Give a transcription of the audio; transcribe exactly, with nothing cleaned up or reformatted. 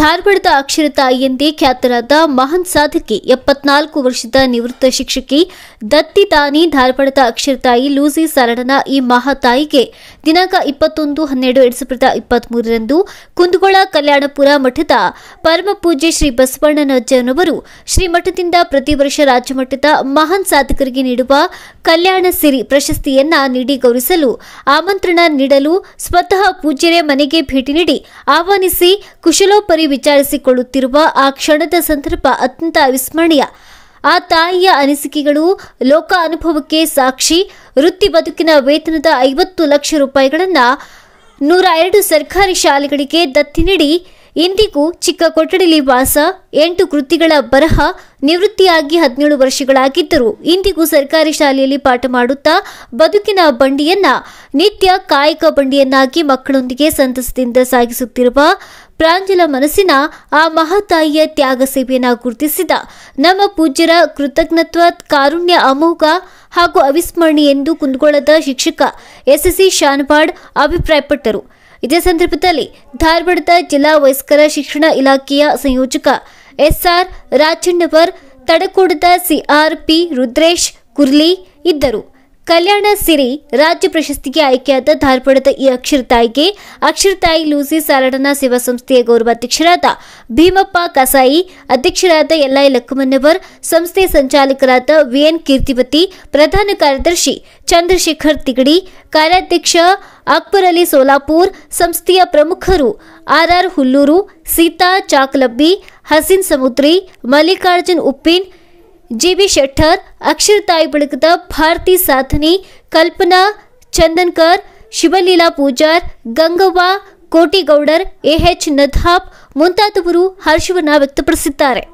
ಧಾರವಾಡದ ಅಕ್ಷರ ತಾಯಿ ಎಂದೇ ಖ್ಯಾತರಾದ ಮಹಾನ್ ಸಾಧಕಿ ಎಪ್ಪತ್ನಾಲ್ಕು ವರ್ಷದ ನಿವೃತ್ತ ಶಿಕ್ಷಕಿ ದತ್ತಿ ತಾನಿ ಧಾರವಾಡದ ಅಕ್ಷರ ತಾಯಿ ಲೂಸಿ ಸಾಲಡನ ಈ ಮಹಾತಾಯಿಗೆ ದಿನಾಂಕ ಇಪ್ಪತ್ತೊಂದು ಹನ್ನೆರಡು ಎರಡ್ ಸಾವಿರದ ಇಪ್ಪತ್ಮೂರರಂದು ಕುಂದಗೋಳ ಕಲ್ಯಾಣಪುರ ಮಠದ ಪರಮಪೂಜ್ಯ ಶ್ರೀ ಬಸವಣ್ಣನಜ್ಜನವರು ಶ್ರೀಮಠದಿಂದ ಪ್ರತಿ ವರ್ಷ ರಾಜ್ಯಮಟ್ಟದ ಮಹಾನ್ ಸಾಧಕರಿಗೆ ನೀಡುವ ಕಲ್ಯಾಣ ಸಿರಿ ಪ್ರಶಸ್ತಿಯನ್ನ ನೀಡಿ ಗೌರವಿಸಲು ಆಮಂತ್ರಣ ನೀಡಲು ಸ್ವತಃ ಪೂಜ್ಯರೇ ಮನೆಗೆ ಭೇಟಿ ನೀಡಿ ಆಹ್ವಾನಿಸಿ ಕುಶಲೋಪರಿ ವಿಚಾರಿಸಿಕೊಳ್ಳುತ್ತಿರುವ ಆ ಕ್ಷಣದ ಸಂದರ್ಭ ಅತ್ಯಂತ ಅವಿಸ್ಮರಣೀಯ. ಆ ತಾಯಿಯ ಅನಿಸಿಕೆಗಳು ಲೋಕ ಅನುಭವಕ್ಕೆ ಸಾಕ್ಷಿ. ವೃತ್ತಿ ಬದುಕಿನ ವೇತನದ ಐವತ್ತು ಲಕ್ಷ ರೂಪಾಯಿಗಳನ್ನು ನೂರ ಎರಡು ಸರ್ಕಾರಿ ಶಾಲೆಗಳಿಗೆ ದತ್ತಿ ನೀಡಿ ಇಂದಿಗೂ ಚಿಕ್ಕ ಕೊಠಡಿಲಿ ವಾಸ, ಎಂಟು ಕೃತಿಗಳ ಬರಹ, ನಿವೃತ್ತಿಯಾಗಿ ಹದಿನೇಳು ವರ್ಷಗಳಾಗಿದ್ದರೂ ಇಂದಿಗೂ ಸರ್ಕಾರಿ ಶಾಲೆಯಲ್ಲಿ ಪಾಠ ಮಾಡುತ್ತಾ ಬದುಕಿನ ಬಂಡಿಯನ್ನ ನಿತ್ಯ ಕಾಯಕ ಬಂಡಿಯನ್ನಾಗಿ ಮಕ್ಕಳೊಂದಿಗೆ ಸಂತಸದಿಂದ ಸಾಗಿಸುತ್ತಿರುವ ಪ್ರಾಂಜಲ ಮನಸ್ಸಿನ ಆ ಮಹಾತಾಯಿಯ ತ್ಯಾಗ ಸೇವೆಯನ್ನು ಗುರುತಿಸಿದ ನಮ್ಮ ಪೂಜ್ಯರ ಕೃತಜ್ಞತ್ವ ಕಾರುಣ್ಯ ಅಮೋಘ ಹಾಗೂ ಅವಿಸ್ಮರಣೀಯ ಎಂದು ಕುಂದಗೋಳದ ಶಿಕ್ಷಕ ಎಸ್ಎಸ್ಸಿ ಶಾನವಾಡ್ ಅಭಿಪ್ರಾಯಪಟ್ಟರು. ಇದೇ ಸಂದರ್ಭದಲ್ಲಿ ಧಾರವಾಡದ ಜಿಲ್ಲಾ ವಯಸ್ಕರ ಶಿಕ್ಷಣ ಇಲಾಖೆಯ ಸಂಯೋಜಕ ಎಸ್ಆರ್ ರಾಜಣ್ಣವರ್, ತಡಕೋಡದ ಸಿಆರ್ಪಿ ರುದ್ರೇಶ್ ಕುರ್ಲಿ ಇದ್ದರು. ಕಲ್ಯಾಣ ಸಿರಿ ರಾಜ್ಯ ಪ್ರಶಸ್ತಿಗೆ ಆಯ್ಕೆಯಾದ ಧಾರವಾಡದ ಈ ಅಕ್ಷರ ತಾಯಿಗೆ ಅಕ್ಷರ ತಾಯಿ ಲೂಸಿ ಸಾಲಡನ ಸೇವಾ ಸಂಸ್ಥೆಯ ಗೌರವಾಧ್ಯಕ್ಷರಾದ ಭೀಮಪ್ಪ ಕಸಾಯಿ, ಅಧ್ಯಕ್ಷರಾದ ಎಲ್ಐ ಲಕ್ಕಮನ್ನವರ್, ಸಂಸ್ಥೆ ಸಂಚಾಲಕರಾದ ವಿಎನ್ ಕೀರ್ತಿವತಿ, ಪ್ರಧಾನ ಕಾರ್ಯದರ್ಶಿ ಚಂದ್ರಶೇಖರ್ ತಿಗಡಿ, ಕಾರ್ಯಾಧ್ಯಕ್ಷ ಅಕ್ಬರ್ ಅಲಿ ಸೋಲಾಪುರ್, ಸಂಸ್ಥೆಯ ಪ್ರಮುಖರು ಆರ್ಆರ್ ಹುಲ್ಲೂರು, ಸೀತಾ ಚಾಕಲಬ್ಬಿ, ಹಸೀನ್ ಸಮುದ್ರಿ, ಮಲ್ಲಿಕಾರ್ಜುನ್ ಉಪ್ಪಿನ್, ಜಿಬಿ ಶೆಟ್ಟರ್, ಅಕ್ಷರ ತಾಯಿ ಬಳಗದ ಭಾರತಿ ಸಾಧನಿ, ಕಲ್ಪನಾ ಚಂದನ್ಕರ್, ಶಿವಲೀಲಾ ಪೂಜಾರ್, ಗಂಗವ್ವ ಕೋಟಿಗೌಡರ್, ಎಎಚ್ ನಧಾಬ್ ಮುಂತಾದವರು ಹರ್ಷವನ್ನ ವ್ಯಕ್ತಪಡಿಸಿದ್ದಾರೆ.